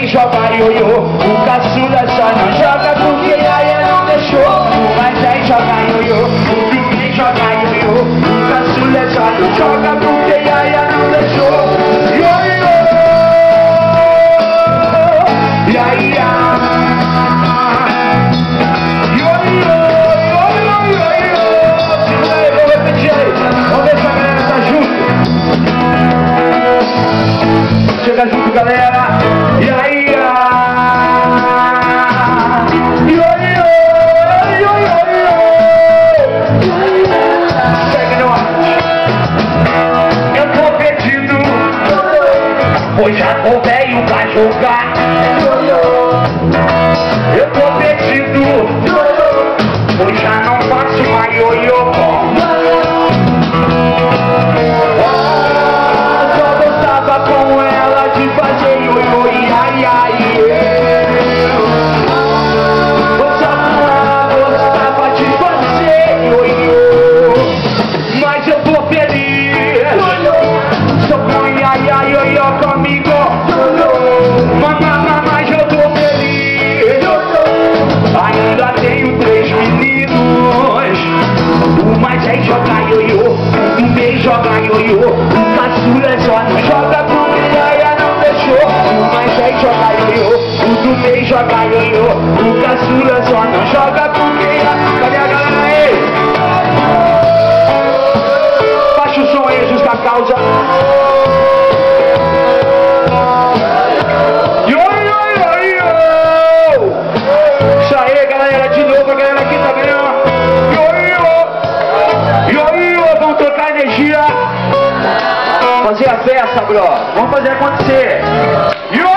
joga ioiô. O caçula só não joga porque a Aya não deixou. O mais 10 joga ioiô, o do meio joga ioiô. O caçula só não joga porque a Aya não deixou. Ioiô, Iaia. Ioiô, ioiô, ioiô. Segura aí, vou repetir aí. Vamos ver se a galera tá junto. Chega junto, galera. E aí, segue norte. Eu tô perdido, pois já tô velho pra jogar. Eu tô perdido, pois já não faço mais ioiô. Só gostava com ela de fazer ioiô, ai, ai. Eu só com ela gostava de fazer ioiô. Mas eu tô feliz, só com ai, ai, ioiô comigo. Mas eu tô feliz, ainda tenho 3 meninos. O mais 10 joga ioiô, o meio joga ioiô. O caçula só não joga porque a Aya não deixou. O mais 10 joga ioiô, o do meio joga ioiô. O caçula só não joga porque a... Cadê a galera aí? Baixa o som aí, justa causa. Isso aí, galera, de novo, a galera aqui também, ó. Ioiô, vamos trocar energia. Fazer a festa, bro. Vamos fazer acontecer.